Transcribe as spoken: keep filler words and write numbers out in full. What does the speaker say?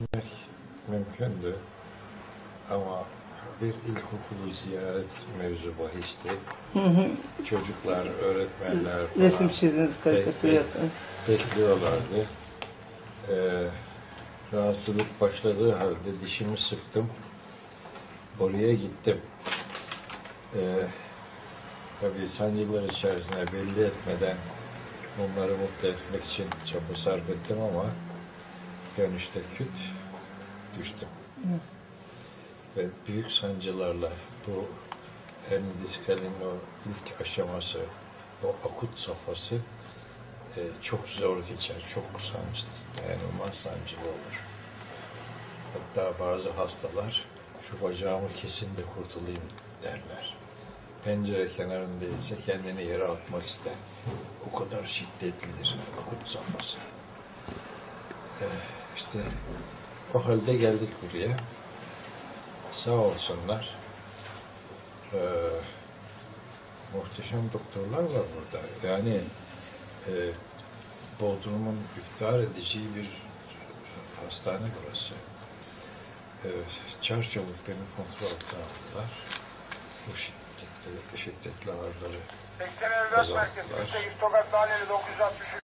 Gitmek mümkündü ama bir ilkokulu ziyaret mevzu bahisti. Hı hı. Çocuklar, öğretmenler falan Resim çizdiniz, karikatür bek- yaptınız. bekliyorlardı. Ee, rahatsızlık başladığı halde dişimi sıktım. Oraya gittim. Ee, tabii sancılar içerisinde belli etmeden onları mutlu etmek için çaba sarf ettim ama dönüşte küt düştüm. Hı. Ve büyük sancılarla bu hernia diskalinin o ilk aşaması, o akut safhası e, çok zor geçer, çok sancılı, dayanılmaz sancılı olur. Hatta bazı hastalar şu bacağımı kesin de kurtulayım derler. Pencere kenarındaysa kendini yere atmak ister. O kadar şiddetlidir akut safhası. E, işte o halde geldik buraya. Sağ olsunlar. Ee, muhteşem doktorlar var burada. Yani e, Bodrum'un iftihar edeceği bir hastane burası. E, çarçabuk beni kontrol altına aldılar. Bu şiddetli, şiddetli ağrıları seksen evlat merkezi, azalttılar. Sokak Daireli dokuz yüz altmış üç.